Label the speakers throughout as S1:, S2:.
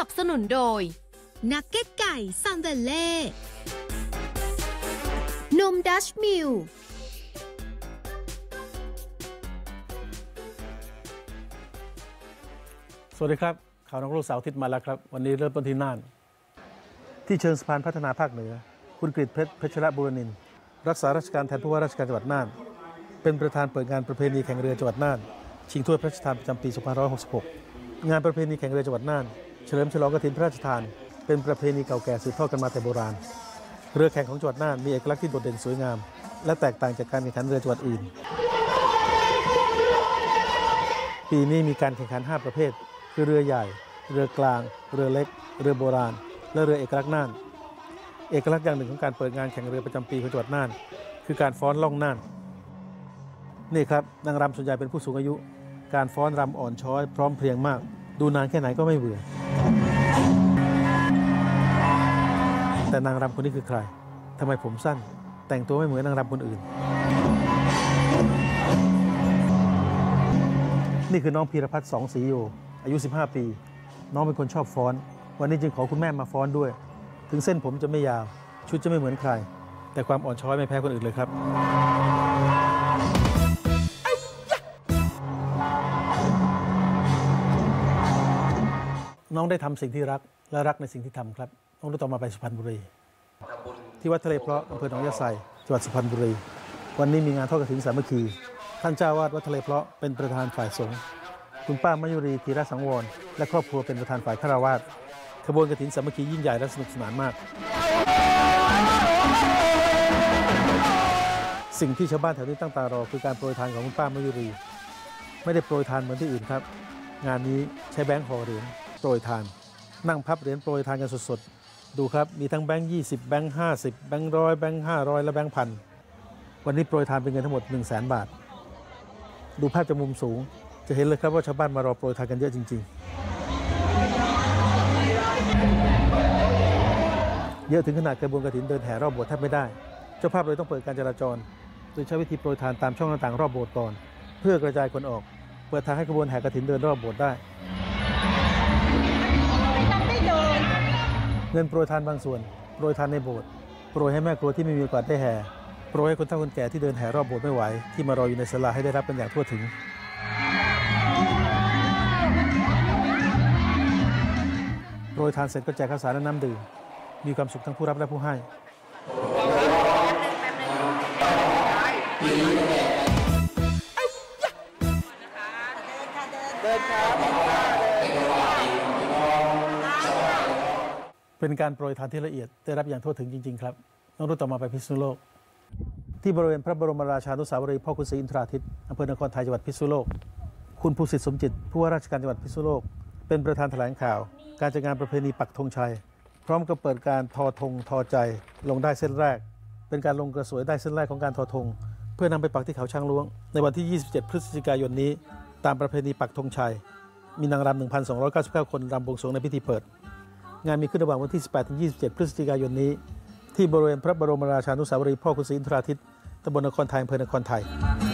S1: นับสนุนโดย
S2: นักเก็ตไก่ซัมเวลเล่นมดัชมิล
S3: สวัสดีครับข่าวนักรู้เสาร์อาทิตย์มาแล้วครับวันนี้เริ่มต้นที่น่านที่เชิงสะพานพัฒนาภาคเหนือคุณกฤษเพชรบุรนินทร์รักษาราชการแทนผู้ว่าราชการจังหวัดน่านเป็นประธานเปิดงานประเพณีแข่งเรือจังหวัดน่านชิงถ้วยพระราชทานประจำปี 2566 งานประเพณีแข่งเรือจังหวัดน่านเฉลิมฉลองกฐินพระราชทานเป็นประเพณีเก่าแก่สืบทอดกันมาแต่โบราณเรือแข่งของจังหวัดน่านมีเอกลักษณ์ที่โดดเด่นสวยงามและแตกต่างจากการแข่งขันเรือจังหวัดอื่นปีนี้มีการแข่งขัน5ประเภทคือเรือใหญ่เรือกลางเรือเล็กเรือโบราณและเรือเอกลักษณ์น่านเอกลักษณ์อย่างหนึ่งของการเปิดงานแข่งเรือประจำปีของจังหวัดน่านคือการฟ้อนล่องน่านนี่ครับนางรำส่วนใหญ่เป็นผู้สูงอายุการฟ้อนรำอ่อนช้อยพร้อมเพรียงมากดูนานแค่ไหนก็ไม่เบื่อแต่นางรำคนนี้คือใครทำไมผมสั้นแต่งตัวไม่เหมือนนางรำคนอื่นนี่คือน้องพีรพัฒน์ 2 ศรีโยอายุ15 ปีน้องเป็นคนชอบฟ้อนวันนี้จึงขอคุณแม่มาฟ้อนด้วยถึงเส้นผมจะไม่ยาวชุดจะไม่เหมือนใครแต่ความอ่อนช้อยไม่แพ้คนอื่นเลยครับน้องได้ทำสิ่งที่รักและรักในสิ่งที่ทำครับน้องได้ต่อมาไปสุพรรณบุรีที่วัดทะเลเพราะอำเภอหนองยะไซจังหวัดสุพรรณบุรีวันนี้มีงานทอดกฐินสามัคคีท่านเจ้าวาดวัดทะเลเพราะเป็นประธานฝ่ายสงฆ์คุณป้ามยุรีธีรสังวรและครอบครัวเป็นประธานฝ่ายฆราวาสขบวนกฐินสามัคคียิ่งใหญ่และสนุกสนานมากสิ่งที่ชาวบ้านแถวนี้ตั้งตารอคือการโปรยทานของคุณป้ามยุรีไม่ได้โปรยทานเหมือนที่อื่นครับงานนี้ใช้แบงค์ห่อเหรียญโปรยทานนั่งพับเหรียญโปรยทานกันสดๆดูครับมีทั้งแบงค์20แบงค์50แบงค์100แบงค์500และแบงค์พันวันนี้โปรยทานเป็นเงินทั้งหมด 100,000 บาทดูภาพจากมุมสูงจะเห็นเลยครับว่าชาวบ้านมารอโปรยทานกันเยอะจริงๆเยอะถึงขนาดกระบวนกฐินเดินแห่รอบโบสถ์แทบไม่ได้เจ้าภาพเลยต้องเปิดการจราจรโดยใช้วิธีโปรยทานตามช่องหน้าต่างรอบโบสถ์ก่อนเพื่อกระจายคนออกเปิดทางให้ขบวนแห่กฐินเดินรอบโบสถ์ได้เงินโปรยทานบางส่วนโปรยทานในโบสถ์โปรยให้แม่ครัวที่ไม่มีโอกาสได้แห่โปรยให้คนเฒ่าคนแก่ที่เดินแห่รอบโบสถ์ไม่ไหวที่มารออยู่ในศาลาให้ได้รับกันอย่างทั่วถึงโปรยทานเสร็จก็แจกข้าวสารและน้ำดื่มมีความสุขทั้งผู้รับและผู้ให้เป็นการโปรยทานที่ละเอียดได้รับอย่างทั่วถึงจริงๆครับน้องรุ่นต่อมาไปพิษณุโลกที่บริเวณพระบรมราชานุสาวรีย์พ่อคุณศรีอินทราทิตย์อำเภอนครไทยจังหวัดพิษณุโลกคุณภูสิทธิ์สมจิตผู้ว่าราชการจังหวัดพิษณุโลกเป็นประธานแถลงข่าวการจัดงานประเพณีปักธงชัยพร้อมกับเปิดการทอธงทอใจลงได้เส้นแรกเป็นการลงกระสวยได้เส้นแรกของการทอธงเพื่อนำไปปักที่เขาช้างล้วงในวันที่27พฤศจิกายนนี้ตามประเพณีปักธงชัยมีนางรำ 1,299 คนรำบวงสรวงในพิธีเปิดงานมีขึ้นระหว่างวันที่ 18-27 พฤศจิกายนนี้ที่บริเวณพระบรมราชานุสาวรีย์พ่อคุณศรีอินทราทิตย์ตำบลนครไทยอำเภอนครไทย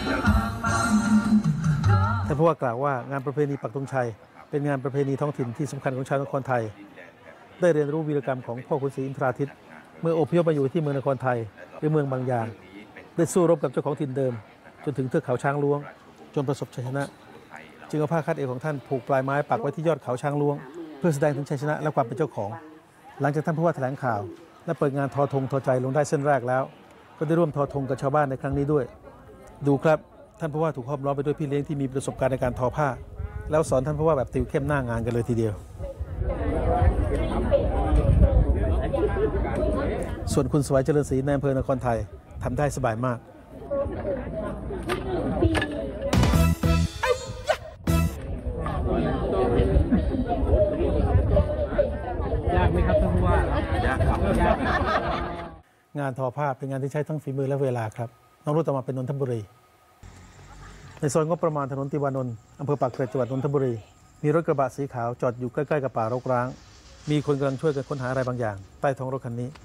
S3: ท่านผู้ว่ากล่าวว่างานประเพณีปักธงชัยเป็นงานประเพณีท้องถิ่นที่สำคัญของชาวนครไทยได้เรียนรู้วีรกรรมของพ่อคุณศรีอินทราทิตย์เมื่ออพยพมาอยู่ที่เมืองนครไทยหรือเมืองบางยางได้สู้รบกับเจ้าของถิ่นเดิมจนถึงเทือกเขาช้างล้วงจนประสบชัยชนะจึงเอาผ้าคาดเอวของท่านผูกปลายไม้ปักไว้ที่ยอดเขาช้างล้วงเพื่อแสดงถึงชัยชนะและความเป็นเจ้าของหลังจากท่านผู้ว่าแถลงข่าวและเปิดงานทอธงทอใจลงได้เส้นแรกแล้วก็ได้ร่วมทอธงกับชาวบ้านในครั้งนี้ด้วยดูครับท่านผู้ว่าถูกห้อมล้อมไปด้วยพี่เลี้ยงที่มีประสบการณ์ในการทอผ้าแล้วสอนท่านผู้ว่าแบบติวเข้มหน้างานกันเลยทีเดียวส่วนคุณสวัยเจริญศรีในอำเภอนครไทยทำได้สบายมากยากไหมครับท่านผู้ว่ายากครับงานทอผ้าเป็นงานที่ใช้ทั้งฝีมือและเวลาครับน้องรุ่นต่อมาเป็นนนทบุรีในซอยงบประมาณถนนติวานนท์อำเภอปากเกร็ดจังหวัดนนทบุรีมีรถกระบะสีขาวจอดอยู่ใกล้ๆกับป่ารกร้างมีคนกำลังช่วยกันค้นหาอะไรบางอย่างใต้ท้องรถคันนี้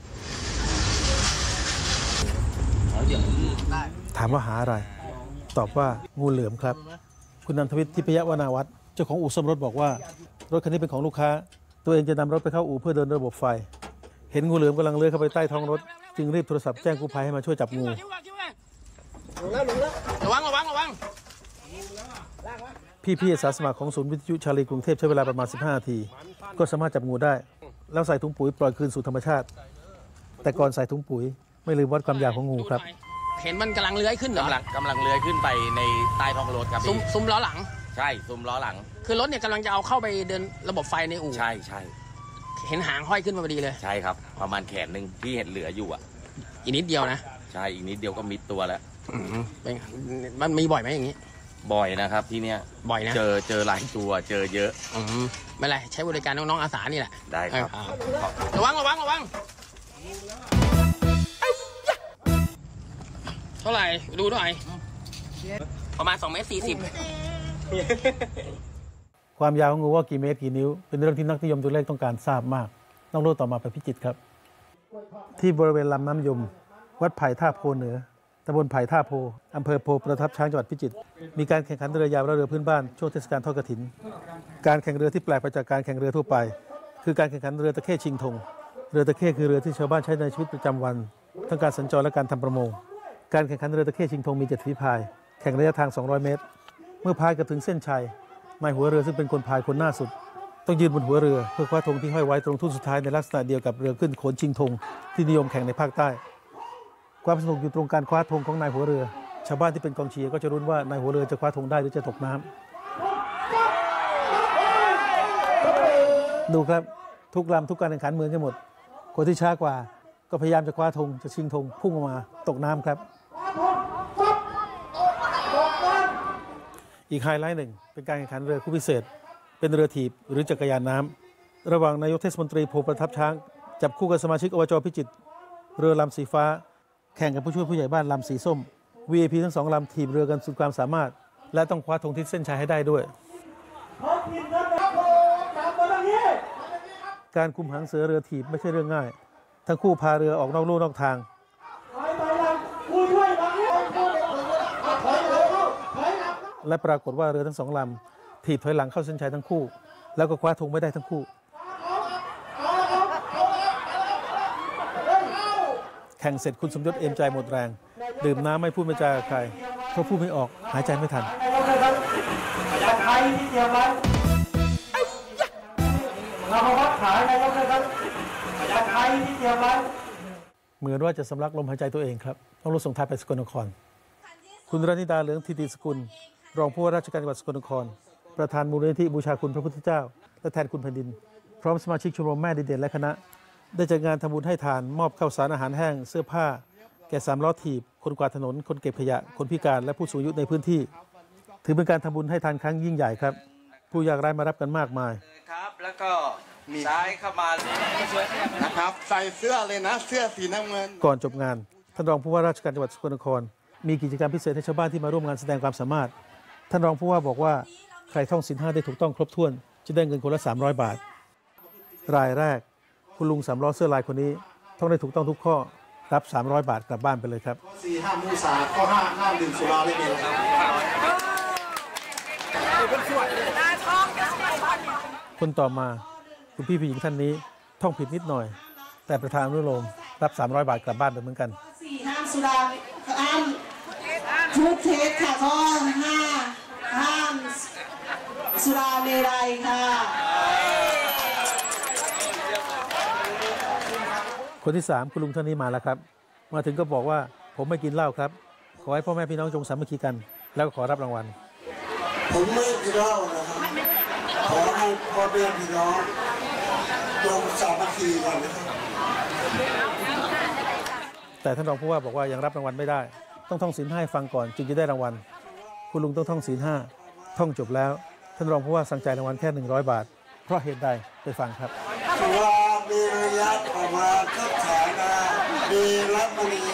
S3: ถามว่าหาอะไรตอบว่างูเหลือมครับคุณนันทวิทย์ทิพยวนาวัฒน์เจ้าของอู่ซ่อมรถบอกว่ารถคันนี้เป็นของลูกค้าตัวเองจะนำรถไปเข้าอู่เพื่อเดินระบบไฟเห็นงูเหลือมกำลังเลื้อยเข้าไปใต้ท้องรถจึงรีบโทรศัพท์แจ้งกู้ภัยให้มาช่วยจับงู
S1: ระวัง
S3: พี่อาสาสมัครของศูนย์วิทยุชาลีกรุงเทพใช้เวลาประมาณ15 นาทีก็สามารถจับงูได้แล้วใส่ถุงปุ๋ยปล่อยคืนสู่ธรรมชาติแต่ก่อนใส่ถุงปุ๋ยไม่ลืมวัดความยาวของงูครับ
S1: เห็นมันกำลังเลื้อยขึ้นเหรอก
S4: ำลังเลื้อยขึ้นไปในใต้ท้องรถครับ
S1: ซุ้มล้อหลัง
S4: ใช่ซุ้มล้อหลัง
S1: คือรถเนี่ยกำลังจะเอาเข้าไปเดินระบบไฟในอู่
S4: ใช่
S1: เห็นหางห้อยขึ้นมาพอดีเลย
S4: ใช่ครับประมาณแขนหนึ่งที่เห็นเหลืออยู่อ่ะ
S1: อีกนิดเดียวนะ
S4: ใช่อีกนิดเดียวก็มิดตัวแล้ว
S1: มันมีบ่อยไหมอย่างนี้
S4: บ่อยนะครับที่เนี้ย
S1: บ่อยนะ
S4: เจอหลายตัวเจอเยอะ
S1: ไม่ไรใช้บริการน้องๆอาสานี่แหละ
S4: ได้ครับ
S1: ระวังเท่าไหร่ดูหน่อยประมาณ2.40 เมตร
S3: ความยาวของงูว่ากี่เมตรกี่นิ้วเป็นเรื่องที่นักนิยมตัวเลขต้องการทราบมากต้องรู้ต่อมาไปพิจิตรครับที่บริเวณลำน้ำยมวัดไผ่ท่าโพเหนือตำบลไผ่ท่าโพอำเภอโพประทับช้างจังหวัดพิจิตรมีการแข่งขันเรือยาวและเรือพื้นบ้านช่วงเทศกาลทอดกฐินการแข่งเรือที่แปลกไปจากการแข่งเรือทั่วไปคือการแข่งขันเรือตะเข้ชิงธงเรือตะเข้คือเรือที่ชาวบ้านใช้ในชีวิตประจำวันทั้งการสัญจรและการทำประมงการแข่งขันเรือตะเข้ชิงธงมี7 ฝีพายแข่งระยะทาง200 เมตรเมื่อพายกับถึงเส้นชัยนายหัวเรือซึ่งเป็นคนพายคนหน้าสุดต้องยืนบนหัวเรือเพื่อคว้าธงที่ห้อยไว้ตรงทุ่นสุดท้ายในลักษณะเดียวกับเรือขึ้นโขนชิงธงที่นิยมแข่งในภาคใต้ความสนุกอยู่ตรงการคว้าธงของนายหัวเรือชาวบ้านที่เป็นกองเชียร์ก็จะรุ้นว่านายหัวเรือจะคว้าธงได้หรือจะตกน้ำดูครับทุกลำทุกการแข่งขันเหมือนกันหมดคนที่ช้ากว่าก็พยายามจะคว้าธงจะชิงธงพุ่งออกมาตกน้ำครับอีกไฮไลท์หนึ่งเป็นการแข่งขันเรือคู่พิเศษเป็นเรือถีบหรือจักรยานน้ำระหว่างนายกเทศมนตรีโพประทับช้างจับคู่กับสมาชิกอบจ.พิจิตรเรือลำสีฟ้าแข่งกับผู้ช่วยผู้ใหญ่บ้านลำสีส้ม VIP ทั้ง2 ลำถีบเรือกันสุดความสามารถและต้องคว้าธงที่เส้นชัยให้ได้ด้วยการคุมหางเสือเรือถีบไม่ใช่เรื่องง่ายทั้งคู่พาเรือออกนอกลู่นอกทางและปรากฏว่าเรือทั้ง2 ลำถีบถอยหลังเข้าเส้นชัยทั้งคู่แล้วก็คว้าธงไม่ได้ทั้งคู่แข่งเสร็จคุณสมยศเอมใจหมดแรงดื่มน้ำไม่พูดไม่จากับใครเพราะพูดไม่ออกหายใจไม่ทันเหมือนว่าจะสำลักลมหายใจตัวเองครับต้องรถส่งท้ายไปสกลนครคุณรณิดาเหลืองทิติสกุลรองผู้ว่าราชการจังหวัดสกลนครประธานมูลนิธิบูชาคุณพระพุทธเจ้าและแทนคุณแผ่นดินพร้อมสมาชิกชมรมแม่ดีเด่นและคณะได้จัดงานทำบุญให้ทานมอบข้าวสารอาหารแห้งเสื้อผ้าแก่3 ล้อถีบคนกวาดถนนคนเก็บขยะคนพิการและผู้สูงอายุในพื้นที่ถือเป็นการทำบุญให้ทานครั้งยิ่งใหญ่ครับผู้ยากไร้มารับกันมากมาย
S4: ครับแล้วก็มีซ้ายเข้ามา
S5: นะครับใส่เสื้อเลยนะเสื้อสีน้ำเงิน
S3: ก่อนจบงานท่านรองผู้ว่าราชการจังหวัดสกลนครมีกิจกรรมพิเศษให้ชาวบ้านที่มาร่วมงานแสดงความสามารถท่านรองผู้ว่าบอกว่าใครท่องศีล 5ได้ถูกต้องครบถ้วนจะได้เงินคนละ300 บาทรายแรกคุณลุง3 ล้อเสื้อลายคนนี้ท่องได้ถูกต้องทุกข้อรับ300 บาทกลับบ้านไปเลยครับ
S5: 4 ห้ามมุสาข้อ5ห้ามดื่มสุราเล่นเองครับ
S3: คนต่อมาคุณพี่ผู้หญิงท่านนี้ท่องผิดนิดหน่อยแต่ประธานอนุโลมรับ300 บาทกลับบ้านไปเหมือนกัน
S5: 4 ห้ามสุราห้ามทุกเทสค่ะข้อ5ห้ามสุราเมรัยค่ะ
S3: คนที่3คุณลุงท่านนี้มาแล้วครับมาถึงก็บอกว่าผมไม่กินเหล้าครับขอให้พ่อแม่พี่น้องจงสามัคคีกันแล้วก็ขอรับรางวัล
S5: ผมไม่กินเหล้านะครับขอให้พ่อแม่พี่น้องจงสามัคคีกันนะครับ
S3: แต่ท่านรองผู้ว่าบอกว่ายังรับรางวัลไม่ได้ต้องท่องศีล 5ให้ฟังก่อนจึงจะได้รางวัลคุณลุงต้องท่องศีล 5ท่องจบแล้วท่านรองผู้ว่าสั่งจ่ายรางวัลแค่100 บาทเพราะเหตุใดไปฟังครับ
S5: มีระยะประมาณทับฐานามีรับบุรี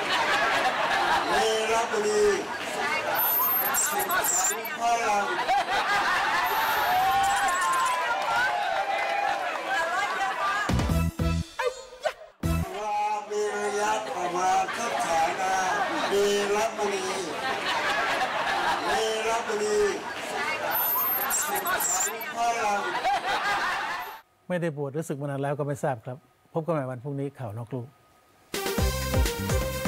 S5: พ่อเรามีระยะประมาณทับฐานามีรับบุรีพ่อเรา
S3: ไม่ได้บวชหรือศึกมานานแล้วก็ไม่ทราบครับพบกันใหม่วันพรุ่งนี้ข่าวนอกลู่